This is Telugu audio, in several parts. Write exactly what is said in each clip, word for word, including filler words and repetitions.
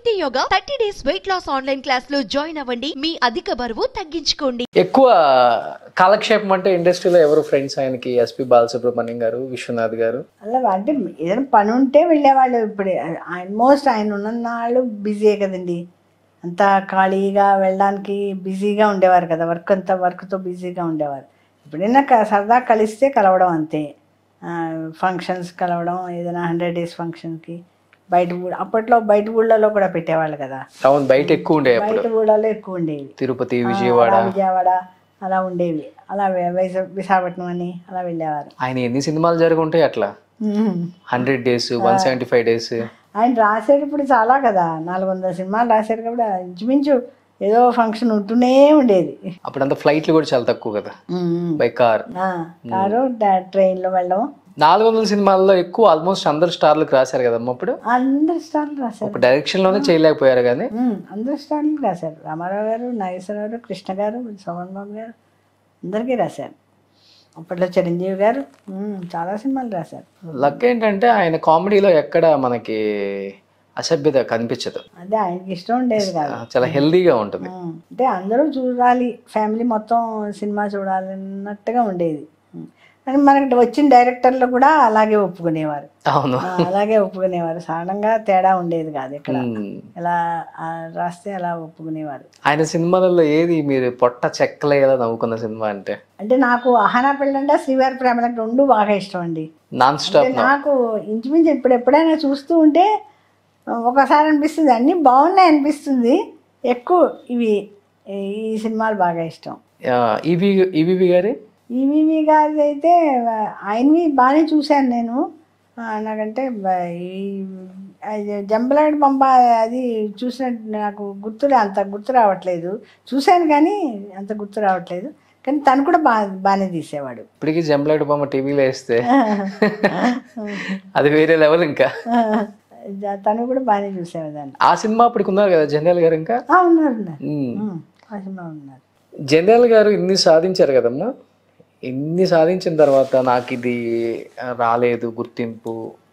శక్తి yoga thirty days weight loss online class లో జాయిన్ అవ్వండి. మీ అధిక బరువు తగ్గించుకోండి. ఎక్కువ కాలక్షేపం అంటే ఇండస్ట్రీలో ఎవరు ఫ్రెండ్స్ ఆయనకి? ఎస్పి బాలసుబ్రహ్మణ్యం గారు, విశ్వనాథ్ గారు. అలా అంటే ఏదైనా పని ఉంటే వెళ్ళేవాళ్ళు. ఇప్పుడు ఆల్మోస్ట్ ఆయన ఉన్ననాళ్ళు బిజీయే కదండి, అంతా ఖాళీగా వెళ్ళడానికి బిజీగా ఉండేవారు కదా, వర్క్ అంతా వర్క్తో బిజీగా ఉండేవారు. ఎప్పుడైనా సరదా కలిస్తే కలవడం అంతే. ఫంక్షన్స్ కలవడం, ఏదైనా హండ్రెడ్ డేస్ ఫంక్షన్కి బయట అప్పట్లో బయట ఊళ్ళలో కూడా పెట్టేవాళ్ళు కదా. అవును, బయట ఎక్కువ ఉండేవి, బయట ఊళ్ళలో ఎక్కువ ఉండేవి. తిరుపతి, విజయవాడ విజయవాడ అలా ఉండేవి. అలా విశాఖపట్నం అని అలా వెళ్ళేవారు. ఆయన ఎన్ని సినిమాలు జరుగుంటాయి అట్లా? Hundred days, one seventy five days. ఆయన రాసేటప్పుడు చాలా కదా, నాలుగు వందల సినిమాలు రాశారు కాబట్టి ఇంచుమించు ఏదో ఫంక్షన్ ఉంటూనే ఉండేది. అప్పుడంతా ఫ్లైట్లు కూడా చాలా తక్కువ కదా, బై కార్ కారు ట్రైన్ లో వెళ్ళడం. నాలుగు వందల సినిమాల్లో ఎక్కువ ఆల్మోస్ట్ అందరు స్టార్లకు రాశారు కదమ్మా. అప్పుడు అందరు స్టార్లు రాశారు. ఒక డైరెక్షన్ లోనే చేయలేకపోయారు కానీ అందరు స్టార్లు రాశారు. రామారావు గారు, నాగేశ్వరరావు గారు, కృష్ణ గారు, సోమన్ బాబు గారు అందరికీ రాశారు. అప్పట్లో చిరంజీవి గారు చాలా సినిమాలు రాశారు. లక్ ఏంటంటే ఆయన కామెడీలో ఎక్కడ మనకి అసభ్యత కనిపించదు. అదే ఆయనకి ఇష్టం ఉండేది కాదు, చాలా హెల్దీగా ఉంటుంది. అంటే అందరూ చూడాలి, ఫ్యామిలీ మొత్తం సినిమా చూడాలి అన్నట్టుగా ఉండేది. కానీ మనకి వచ్చిన డైరెక్టర్లు కూడా అలాగే ఒప్పుకునేవారు. అవును, అలాగే ఒప్పుకునేవారు. సాధారణంగా తేడా ఉండేది కాదు. ఇక్కడ ఎలా రాస్తే అలా ఒప్పుకునేవారు. ఆయన సినిమాలలో ఏది మీరు పొట్ట చెక్కలేదా నవ్వుకున్న సినిమా అంటే? అంటే నాకు అహానా పెళ్ళంటే, శ్రీవారి ప్రేమలకు రెండు బాగా ఇష్టం అండి. Non stop. నాకు ఇంచుమించు ఇప్పుడు ఎప్పుడైనా చూస్తూ ఉంటే ఒకసారి అనిపిస్తుంది అన్నీ బాగున్నాయి అనిపిస్తుంది. ఎక్కువ ఇవి ఈ సినిమాలు బాగా ఇష్టం. ఈవి ఈవీవి గారి ఈవీవి గారి అయితే ఆయనవి బాగానే చూశాను నేను. నాకంటే ఈ జంబలాడి పంప అది చూసినట్టు నాకు గుర్తు అంత గుర్తు రావట్లేదు. చూశాను కానీ అంత గుర్తు రావట్లేదు. కానీ తను కూడా బాగా బాగానే తీసేవాడు. ఇప్పటికీ జంబలాడి బొమ్మ టీవీలో వేస్తే అది వేరే లెవెల్. ఇంకా తను కూడా బాగానే చూసేవాదాన్ని. ఆ సినిమా అప్పటికి ఉన్నారు కదా జంధ్యాల గారు. ఇంకా ఉన్నారు ఆ సినిమా ఉన్నారు. జంధ్యాల గారు ఇన్ని సాధించారు కదమ్మా. ఇన్ని సాధించిన తర్వాత నాకు ఇది రాలేదు గుర్తింపు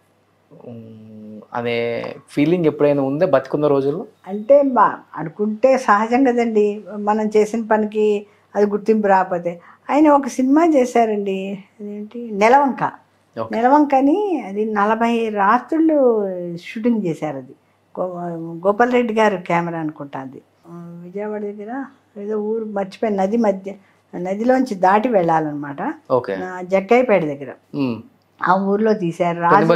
అనే ఫీలింగ్ ఎప్పుడైనా ఉందా బతికున్న రోజుల్లో? అంటే బా అనుకుంటే సహజం కదండి, మనం చేసిన పనికి అది గుర్తింపు రాకపోతే. ఆయన ఒక సినిమా చేశారండి, అదేంటి నెలవంక. నెలవంకని అది నలభై రాత్రులు షూటింగ్ చేశారు. అది గోపాల్ రెడ్డి గారు కెమెరా అనుకుంటా. అది విజయవాడ దగ్గర ఏదో ఊరు మర్చిపోయిన నది మధ్య, నదిలోంచి దాటి వెళ్ళాలన్నమాట. జగ్గైపేట దగ్గర ఆ ఊర్లో తీశారు. రాజు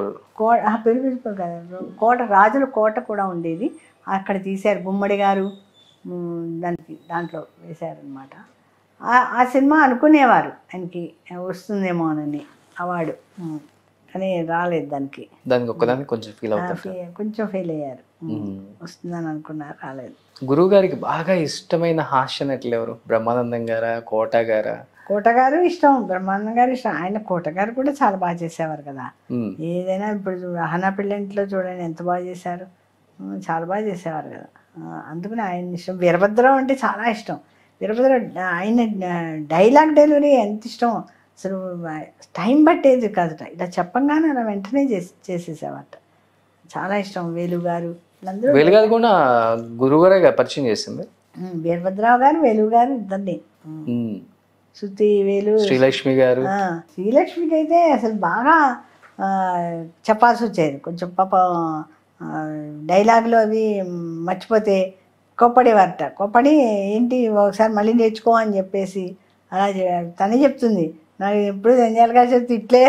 కోట, రాజుల కోట కూడా ఉండేది అక్కడ తీశారు. గుమ్మడి గారు దానికి దాంట్లో వేశారనమాట. ఆ సినిమా అనుకునేవారు ఆయనకి వస్తుందేమో అని అవార్డు, కానీ రాలేదు దానికి. దానికి ఒక్కదానికి కొంచెం ఫీల్ అవుతారు, కొంచెం ఫీల్ అయ్యారు. వస్తుందని అనుకున్నారు, రాలేదు. గురువు గారికి బాగా ఇష్టమైన హాస్య నటులు ఎవరు? బ్రహ్మానందం గారా, కోట గారా? కోట గారు ఇష్టం, బ్రహ్మానందం గారు ఇష్టం. ఆయన కోట గారు కూడా చాలా బాగా చేసేవారు కదా. ఏదైనా ఇప్పుడు అహానా పెళ్ళంట్లో చూడండి ఎంత బాగా చేశారు, చాలా బాగా చేసేవారు కదా. అందుకని ఆయన ఇష్టం. వీరభద్రం అంటే చాలా ఇష్టం. వీరభద్రం ఆయన డైలాగ్ డెలివరీ ఎంత ఇష్టం అసలు. టైం పట్టేది కాదు, ఇలా చెప్పంగానే అలా వెంటనే చేసి చేసేసేవాట. చాలా ఇష్టం. వేలు గారు, వీళ్ళందరూ. వేలు గారు కూడా గురువు గారే పరిచయం చేసింది. వీరభద్రరావు గారు, వేలు గారు ఇద్దరిని. శృతి, వేలు, శ్రీలక్ష్మి గారు. శ్రీలక్ష్మికి అయితే అసలు బాగా చెప్పాల్సి వచ్చేది. కొంచెం పాప డైలాగులు అవి మర్చిపోతే కోప్పడేవారట. కోప్పడి ఏంటి ఒకసారి మళ్ళీ నేర్చుకో అని చెప్పేసి అలా తనే చెప్తుంది. నాకు ఎప్పుడు జంధ్యాల గారు చెప్తే ఇట్లే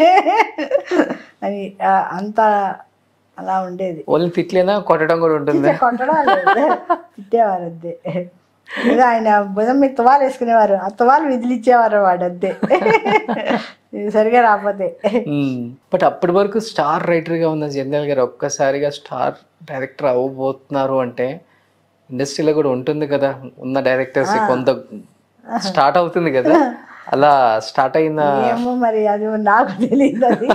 అని అంత అలా ఉండేది. ఓన్లీ తిట్లేనా, కొట్టడం కూడా ఉంటుంది? కొట్టడం తిట్టేవారు అంతే. ఏదో ఆయన భుజం మీద తువాలు వేసుకునేవారు, ఆ తువాలు విదిలిచ్చేవారు వాడు అంతే, సరిగా రాకపోతే. బట్ అప్పటి వరకు స్టార్ రైటర్గా ఉన్న జంధ్యాల గారు ఒక్కసారిగా స్టార్ డైరెక్టర్ అవ్వబోతున్నారు అంటే ఇండస్ట్రీలో కూడా ఉంటుంది కదా, ఉన్న డైరెక్టర్స్ కొంత స్టార్ట్ అవుతుంది కదా. అలా స్టార్ట్ అయిన ఏమో మరి అది నాకు తెలియదు, అది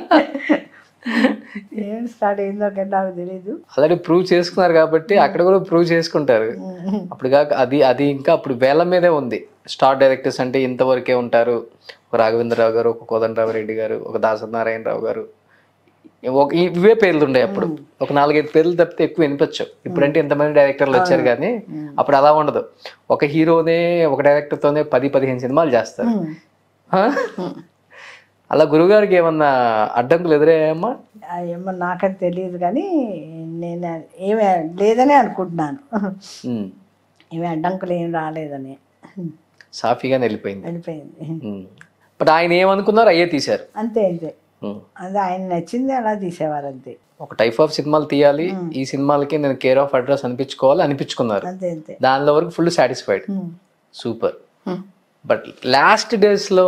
ఏం స్టార్ట్ అయిందో నాకు తెలీదు. ఆల్రెడీ ప్రూవ్ చేసుకున్నారు కాబట్టి అక్కడ కూడా ప్రూవ్ చేసుకుంటారు. అప్పుడు కాక అది అది ఇంకా అప్పుడు వేల మీదే ఉంది. స్టార్ డైరెక్టర్స్ అంటే ఇంతవరకే ఉంటారు. ఒక రాఘవేంద్రరావు గారు, ఒక కోదండరామరెడ్డి గారు, ఒక దాసనారాయణరావు గారు, ఒక ఇవే పేర్లు ఉండే అప్పుడు, ఒక నాలుగైదు పేర్లు తప్పితే ఎక్కువ వినిపించవు. ఇప్పుడంటే ఎంతమంది డైరెక్టర్లు వచ్చారు కానీ అప్పుడు అలా ఉండదు. ఒక హీరోనే ఒక డైరెక్టర్తోనే పది పదిహేను సినిమాలు చేస్తారు. అలా గురువుగారికి ఏమన్నా అడ్డంకులు ఎదురయ్యాయమ్మా? ఏమో నాకని తెలియదు కానీ నేను ఏమి లేదని అనుకుంటున్నాను. ఏమి అడ్డంకులు ఏం రాలేదని, సాఫీగానే వెళ్ళిపోయింది వెళ్ళిపోయింది. బట్ ఆయన ఏమనుకున్నారు అయ్యే తీశారు. అంతే అంతే, అది ఆయన నచ్చింది అలా తీసేవారు అంతే. ఒక టైప్ ఆఫ్ సినిమాలు తీయాలి, ఈ సినిమాలకి నేను కేర్ ఆఫ్ అడ్రస్ అనిపించుకోవాలి అనిపించుకున్నారు. అంతే అంతే, దానిలో వరకు full satisfied. Super. But last డేస్లో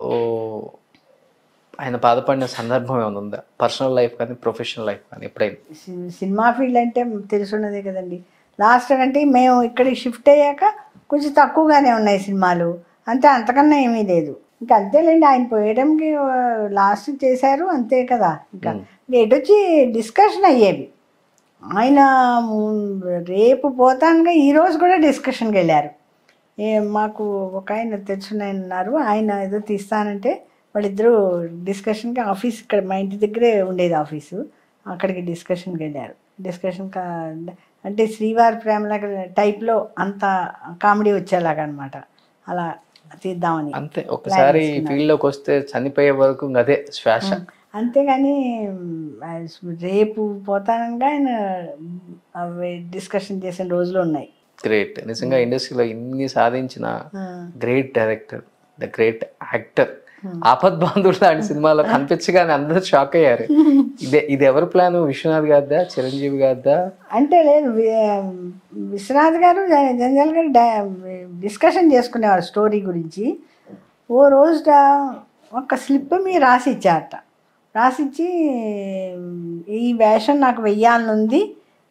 ఆయన బాధపడిన సందర్భం ఏమైనా ఉందా? పర్సనల్ లైఫ్ కానీ ప్రొఫెషనల్ లైఫ్ కానీ ఎప్పుడైనా? సినిమా ఫీల్డ్ అంటే తెలుసున్నదే కదండి. లాస్ట్ అంటే మేము ఇక్కడికి షిఫ్ట్ అయ్యాక కొంచెం తక్కువగానే ఉన్నాయి సినిమాలు అంతే, అంతకన్నా ఏమీ లేదు. ఇంకా అంతేలేండి, ఆయన పోయడంకి లాస్ట్ చేశారు అంతే కదా. ఇంకా ఎటు వచ్చి డిస్కషన్ అయ్యేవి. ఆయన రేపు పోతానుగా ఈరోజు కూడా డిస్కషన్కి వెళ్ళారు. ఏ మాకు ఒక ఆయన తెలుసున్న ఆయన ఉన్నారు, ఆయన ఏదో తీస్తానంటే వాళ్ళిద్దరూ డిస్కషన్కి ఆఫీస్ ఇక్కడ మా ఇంటి దగ్గరే ఉండేది ఆఫీసు, అక్కడికి డిస్కషన్కి వెళ్ళారు. డిస్కషన్ అంటే శ్రీవారి ప్రేమల టైప్లో అంత కామెడీ వచ్చేలాగా అనమాట, అలా తీద్దామని. అంతే, ఒకసారి ఫీల్డ్లోకి వస్తే చనిపోయే వరకు అదే శ్వాస. అంతేగాని రేపు పోతానంగా ఆయన డిస్కషన్ చేసిన రోజులు ఉన్నాయి. గ్రేట్, నిజంగా ఇండస్ట్రీలో ఇన్ని సాధించిన great director, the great actor. Aapadbandhavudu లాంటి సినిమాలో కనిపించగానే అందరూ షాక్ అయ్యారు. ఇదే ఇది ఎవరి ప్లాన్? విశ్వనాథ్ గారిదా, చిరంజీవి గారిదా? అంటే లేదు, విశ్వనాథ్ గారు జంధ్యాల గారు డిస్కషన్ చేసుకునేవారు స్టోరీ గురించి. ఓ రోజు ఒక స్లిప్ మీ రాసి ఇచ్చారట. రాసిచ్చి ఈ వేషం నాకు వెయ్యాలని ఉంది,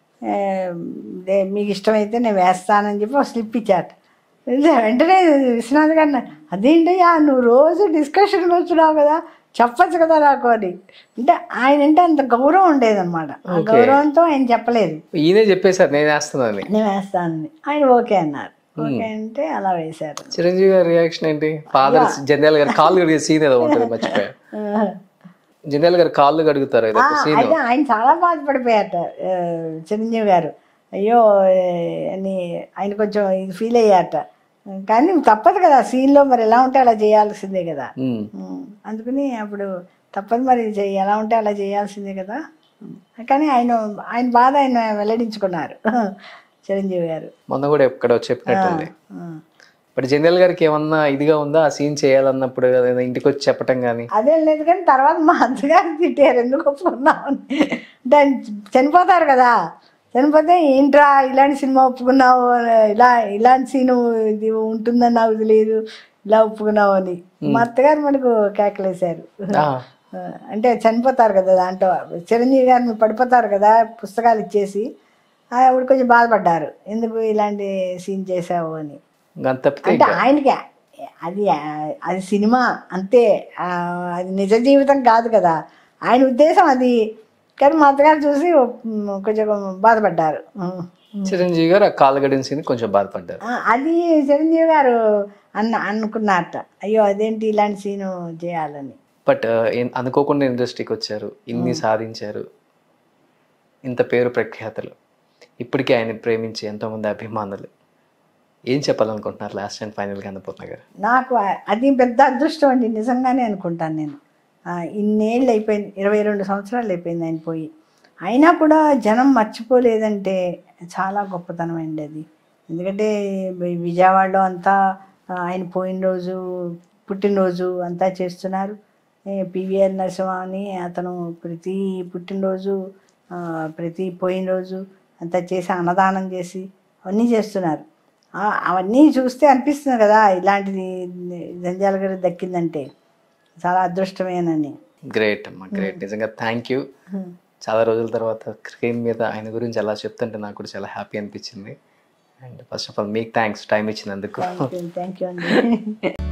మీకు ఇష్టమైతే నేను వేస్తానని చెప్పి ఒక స్లిప్ ఇచ్చారట. వెంటనే విశ్వనాథ్ గారిని, అదేంటయ్యా నువ్వు రోజు డిస్కషన్కి వచ్చినావు కదా, చెప్పచ్చు కదా నాకు అని. అంటే ఆయన అంటే అంత గౌరవం ఉండేదన్నమాట. ఆ గౌరవంతో ఆయన చెప్పలేదు, ఈయనే చెప్పేశారు నేను వేస్తానని. నేను వేస్తానని ఆయన ఓకే అన్నారు. ఓకే అంటే అలా వేశారు. చిరంజీవి గారి రియాక్షన్ ఏంటి? ఫాదర్ జంధ్యాల గారు కాళ్ళు కడిగే సీన్ ఏదో ఉంటుంది, మర్చిపోయా. జంధ్యాల గారు కాళ్ళు కడుగుతారు అయితే ఆయన చాలా బాధపడిపోయారట చిరంజీవి గారు. అయ్యో అని ఆయన కొంచెం ఇది ఫీల్ అయ్యారట. కానీ తప్పదు కదా, సీన్లో మరి ఎలా ఉంటే అలా చేయాల్సిందే కదా. అందుకని అప్పుడు తప్పదు మరి, ఎలా ఉంటే అలా చేయాల్సిందే కదా. కానీ ఆయన ఆయన బాధ ఆయన వెల్లడించుకున్నారు చిరంజీవి గారు. మొన్న కూడా ఎక్కడో చెప్పినట్టుంది. బట్ జంధ్యాల గారికి ఏమన్నా ఇదిగా ఉందా ఆ సీన్ చేయాలన్నప్పుడు ఇంటికి వచ్చి చెప్పటం కానీ? అదేం లేదు, కానీ తర్వాత మా అత్తగారు తిట్టారు ఎందుకు ఒప్పుకున్నామని. దాన్ని చనిపోతారు కదా, చనిపోతే ఏంట్రా ఇలాంటి సినిమా ఒప్పుకున్నావు, ఇలా ఇలాంటి సీను ఇది ఉంటుందని నాకు తెలియదు, ఇలా ఒప్పుకున్నావు అని మా అత్తగారు మనకు కేకలేశారు. అంటే చనిపోతారు కదా దాంట్లో, చిరంజీవి గారిని పడిపోతారు కదా పుస్తకాలు ఇచ్చేసి, ఆవిడ కొంచెం బాధపడ్డారు ఎందుకు ఇలాంటి సీన్ చేసావు అని. అంటే ఆయనకి అది అది సినిమా అంతే, అది నిజ జీవితం కాదు కదా ఆయన ఉద్దేశం అది. కానీ మా అత్తగారు చూసి కొంచెం బాధపడ్డారు. చిరంజీవి గారు ఆ కాలు గడిన సీన్ కొంచెం బాధపడ్డారు. అది చిరంజీవి గారు అన్న అనుకున్నారట, అయ్యో అదేంటి ఇలాంటి సీను చేయాలని. బట్ అనుకోకుండా ఇండస్ట్రీకి వచ్చారు, ఇన్ని సాధించారు, ఇంత పేరు ప్రఖ్యాతలు, ఇప్పటికీ ఆయన ప్రేమించి ఎంతోమంది అభిమానులు, ఏం చెప్పాలనుకుంటున్నారు లాస్ట్ అండ్ ఫైనల్గా అన్నపూర్ణ గారు? నాకు అది పెద్ద అదృష్టం అండి, నిజంగానే అనుకుంటాను నేను. ఇన్నేళ్ళు అయిపోయింది, ఇరవై రెండు సంవత్సరాలు అయిపోయింది ఆయన పోయి, అయినా కూడా జనం మర్చిపోలేదంటే చాలా గొప్పతనం అండి అది. ఎందుకంటే విజయవాడలో అంతా ఆయన పోయిన రోజు పుట్టినరోజు అంతా చేస్తున్నారు. పివిఆర్ నరసింహ అని అతను ప్రతి పుట్టినరోజు ప్రతి పోయిన రోజు అంతా చేసి అన్నదానం చేసి అవన్నీ చేస్తున్నారు. అవన్నీ చూస్తే అనిపిస్తుంది కదా ఇలాంటిది జంధ్యాల గారు దక్కిందంటే చాలా అదృష్టమేనని. గ్రేట్ అమ్మా, గ్రేట్. నిజంగా థ్యాంక్ యూ. చాలా రోజుల తర్వాత స్క్రీన్ మీద ఆయన గురించి అలా చెప్తుంటే నాకు కూడా చాలా హ్యాపీ అనిపించింది. అండ్ ఫస్ట్ ఆఫ్ ఆల్ మీకు థ్యాంక్స్ టైం ఇచ్చినందుకు. థ్యాంక్ యూ అండి.